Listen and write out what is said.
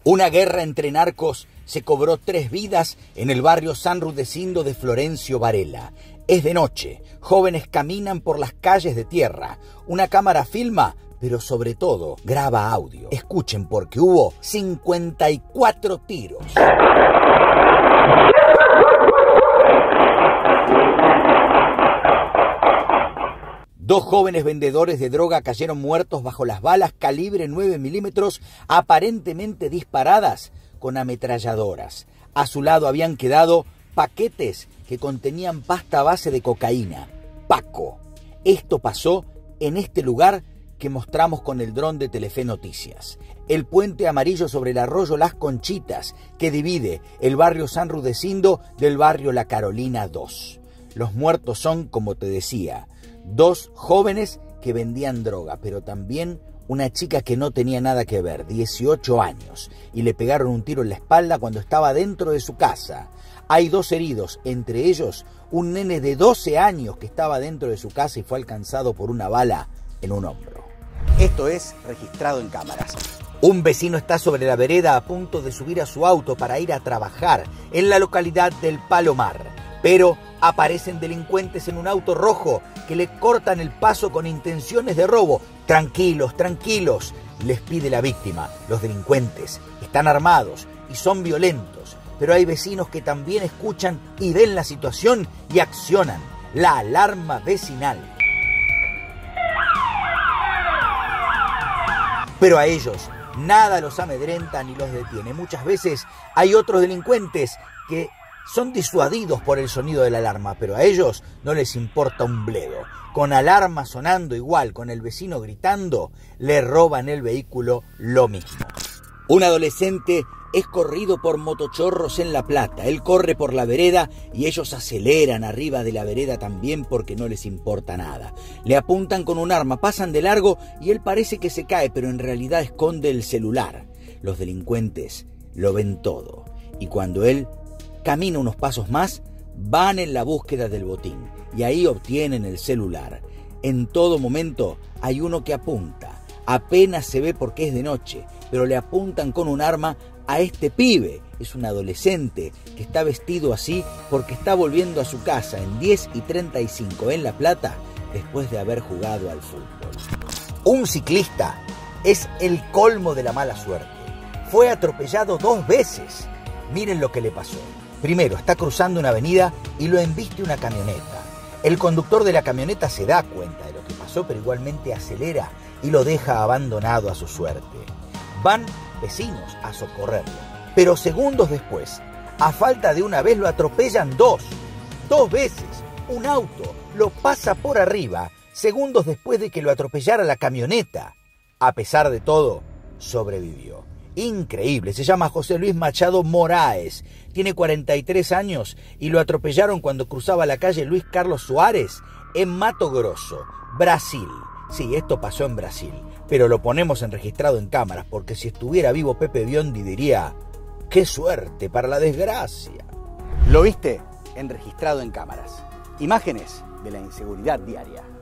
Una guerra entre narcos se cobró 3 vidas en el barrio San Rudecindo de Florencio Varela. Es de noche, jóvenes caminan por las calles de tierra. Una cámara filma, pero sobre todo graba audio. Escuchen porque hubo 54 tiros. Dos jóvenes vendedores de droga cayeron muertos bajo las balas calibre 9 milímetros aparentemente disparadas con ametralladoras. A su lado habían quedado paquetes que contenían pasta a base de cocaína. Paco. Esto pasó en este lugar que mostramos con el dron de Telefe Noticias. El puente amarillo sobre el arroyo Las Conchitas que divide el barrio San Rudecindo del barrio La Carolina 2. Los muertos son, como te decía, 2 jóvenes que vendían droga, pero también una chica que no tenía nada que ver, 18 años, y le pegaron un tiro en la espalda cuando estaba dentro de su casa. Hay 2 heridos, entre ellos un nene de 12 años que estaba dentro de su casa y fue alcanzado por una bala en un hombro. Esto es registrado en cámaras. Un vecino está sobre la vereda a punto de subir a su auto para ir a trabajar en la localidad del Palomar, pero aparecen delincuentes en un auto rojo que le cortan el paso con intenciones de robo. Tranquilos, tranquilos, les pide la víctima. Los delincuentes están armados y son violentos, pero hay vecinos que también escuchan y ven la situación y accionan la alarma vecinal. Pero a ellos nada los amedrenta ni los detiene. Muchas veces hay otros delincuentes que son disuadidos por el sonido de la alarma, pero a ellos no les importa un bledo. Con alarma sonando igual, con el vecino gritando, le roban el vehículo lo mismo. Un adolescente es corrido por motochorros en La Plata. Él corre por la vereda y ellos aceleran arriba de la vereda también porque no les importa nada. Le apuntan con un arma, pasan de largo y él parece que se cae, pero en realidad esconde el celular. Los delincuentes lo ven todo y cuando él camina unos pasos más, van en la búsqueda del botín y ahí obtienen el celular. En todo momento hay uno que apunta. Apenas se ve porque es de noche, pero le apuntan con un arma a este pibe. Es un adolescente que está vestido así porque está volviendo a su casa en 10:35 en La Plata después de haber jugado al fútbol. Un ciclista es el colmo de la mala suerte. Fue atropellado 2 veces. Miren lo que le pasó. Primero, está cruzando una avenida y lo embiste una camioneta. El conductor de la camioneta se da cuenta de lo que pasó, pero igualmente acelera y lo deja abandonado a su suerte. Van vecinos a socorrerlo, pero segundos después, a falta de una vez, lo atropellan 2 veces. Un auto lo pasa por arriba, segundos después de que lo atropellara la camioneta. A pesar de todo, sobrevivió. Increíble, se llama José Luis Machado Moraes, tiene 43 años y lo atropellaron cuando cruzaba la calle Luis Carlos Suárez en Mato Grosso, Brasil. Sí, esto pasó en Brasil, pero lo ponemos en registrado en cámaras porque si estuviera vivo Pepe Biondi diría, ¡qué suerte para la desgracia! Lo viste en registrado en cámaras. Imágenes de la inseguridad diaria.